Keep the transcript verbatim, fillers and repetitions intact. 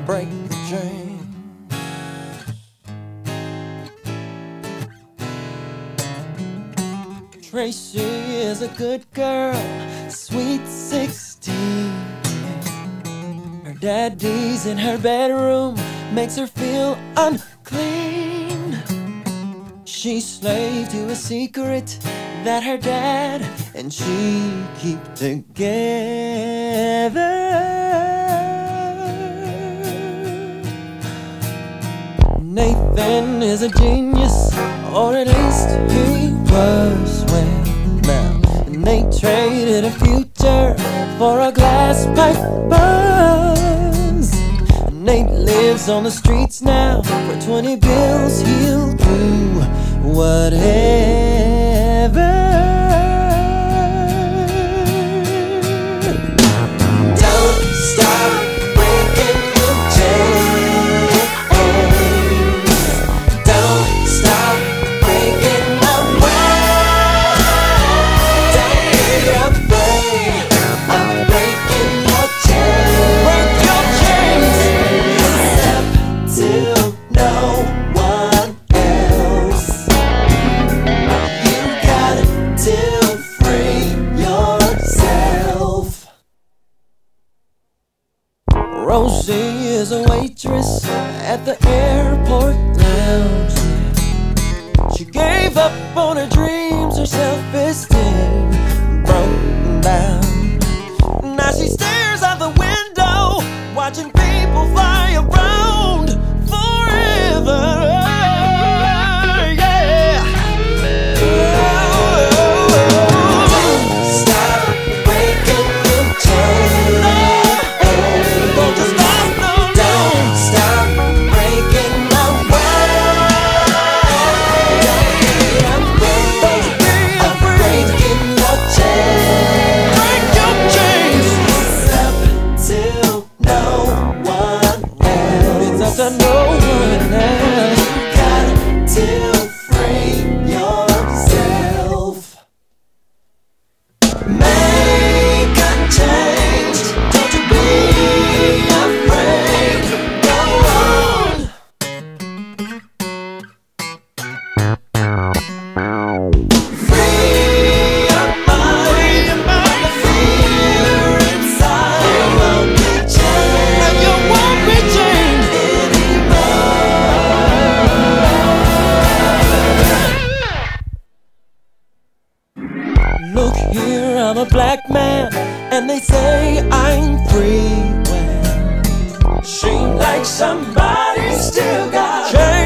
break the chains. Tracy is a good girl, sweet sixteen. Her daddy's in her bedroom, makes her feel unclean. She's slave to a secret that her dad and she keep together. Nathan is a genius, or at least he was when now. And they traded a future for a glass pipe buzz. And Nate lives on the streets now. For twenty bills he'll do whatever. Don't stop breaking your chains. Don't stop breaking my way. Don't be afraid of breaking your chains. Break your chains. Step to no one else. You got to free yourself. Rosie is a waitress at the airport lounge. She gave up on her dreams, her self-esteem broke down. Now she stares out the window, watching people fly around forever. Yeah. Don't stop breaking your chains. Don't you stop, no, don't stop breaking my way. Don't be afraid of breaking your chains. Break your chains. Step to no one else. It's up to no one else. You got to free yourself. Make a change. Don't you be afraid. Go on. Free your mind. The fear inside. You won't be chained. You won't be chained anymore. Look here, I'm a black man, and they say I'm free. Well, seems like somebody still got chains.